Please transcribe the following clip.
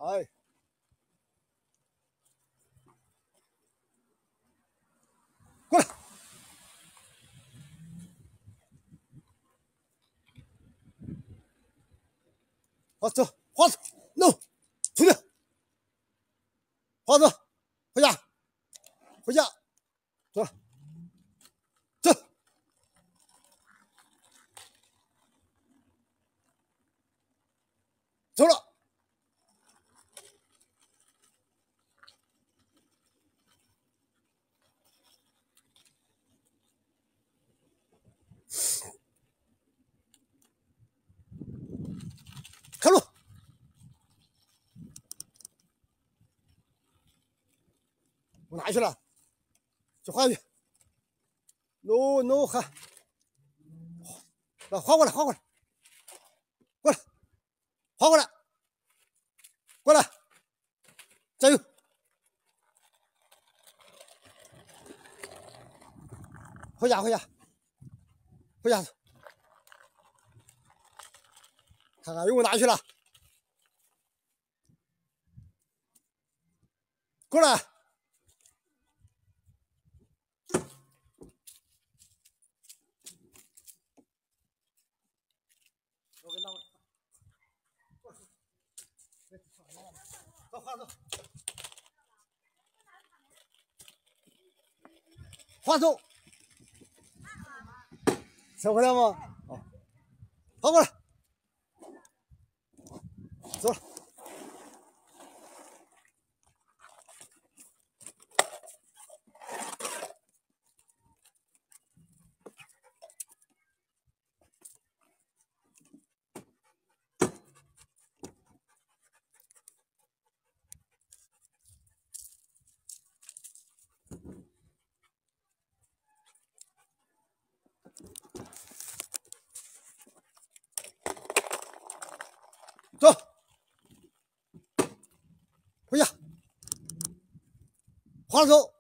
哎，过来，好走，花子，no，出去，花子，回家，回家，走了，走，走了。 开路，我哪去了？去花去。no no 喊，来划过来，划过来，过来，划过来，过来，加油！回家，回家，回家。看看又哪去了？过来。 走，花走，花走，收回来吗？哦，跑过来，走了。走，回家，花走。